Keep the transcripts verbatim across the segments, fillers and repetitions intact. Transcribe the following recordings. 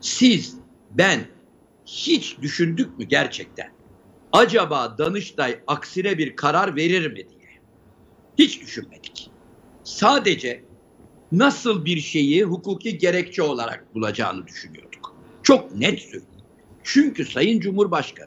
Siz, ben hiç düşündük mü gerçekten? Acaba Danıştay aksine bir karar verir mi diye. Hiç düşünmedik. Sadece nasıl bir şeyi hukuki gerekçe olarak bulacağını düşünüyorduk. Çok net söyleyeyim. Çünkü Sayın Cumhurbaşkanı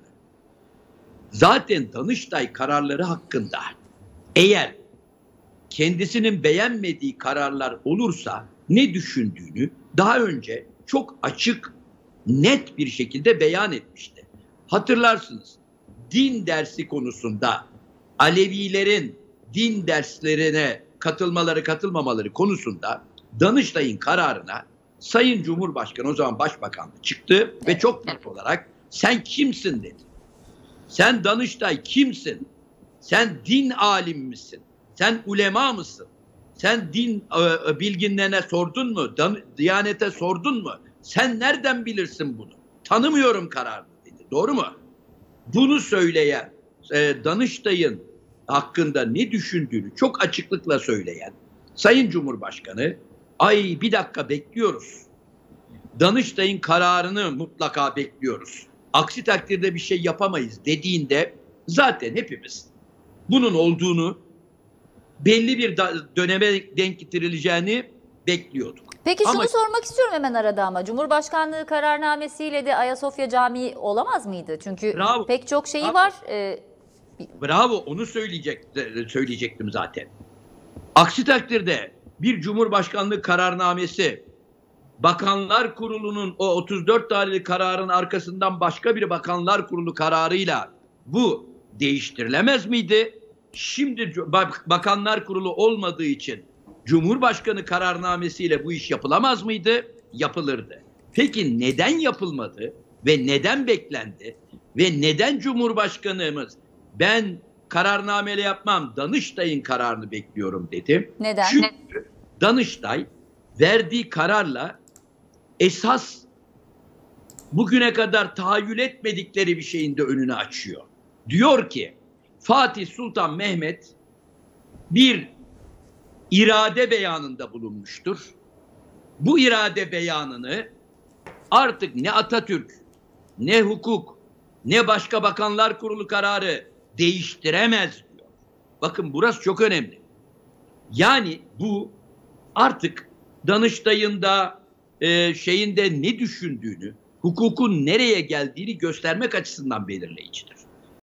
zaten Danıştay kararları hakkında eğer kendisinin beğenmediği kararlar olursa ne düşündüğünü daha önce çok açık, net bir şekilde beyan etmişti. Hatırlarsınız, din dersi konusunda Alevilerin din derslerine katılmaları katılmamaları konusunda Danıştay'ın kararına Sayın Cumhurbaşkanı, o zaman Başbakanı çıktı ve çok net olarak sen kimsin dedi. Sen Danıştay kimsin? Sen din alim misin? Sen ulema mısın? Sen din e, bilginlerine sordun mu? Dan, Diyanete sordun mu? Sen nereden bilirsin bunu? Tanımıyorum kararını dedi. Doğru mu? Bunu söyleyen, e, Danıştay'ın hakkında ne düşündüğünü çok açıklıkla söyleyen Sayın Cumhurbaşkanı, ay bir dakika bekliyoruz. Danıştay'ın kararını mutlaka bekliyoruz. Aksi takdirde bir şey yapamayız dediğinde zaten hepimiz bunun olduğunu, belli bir döneme denk getirileceğini bekliyorduk. Peki şunu ama, sormak istiyorum hemen arada ama Cumhurbaşkanlığı kararnamesiyle de Ayasofya Camii olamaz mıydı? Çünkü bravo, pek çok şeyi bravo. var. Ee, bravo onu söyleyecek, söyleyecektim zaten. Aksi takdirde bir Cumhurbaşkanlığı kararnamesi Bakanlar Kurulu'nun o otuz dört tarihli kararın arkasından başka bir Bakanlar Kurulu kararıyla bu değiştirilemez miydi? Şimdi Bakanlar Kurulu olmadığı için Cumhurbaşkanı kararnamesiyle bu iş yapılamaz mıydı? Yapılırdı. Peki neden yapılmadı ve neden beklendi ve neden Cumhurbaşkanımız ben kararnameyle yapmam, Danıştay'ın kararını bekliyorum dedi? Neden? Çünkü Danıştay verdiği kararla esas bugüne kadar tahayyül etmedikleri bir şeyin de önünü açıyor. Diyor ki Fatih Sultan Mehmet bir irade beyanında bulunmuştur. Bu irade beyanını artık ne Atatürk, ne hukuk, ne başka Bakanlar Kurulu kararı değiştiremez diyor. Bakın burası çok önemli. Yani bu artık Danıştay'ın da e, şeyinde ne düşündüğünü, hukukun nereye geldiğini göstermek açısından belirleyicidir.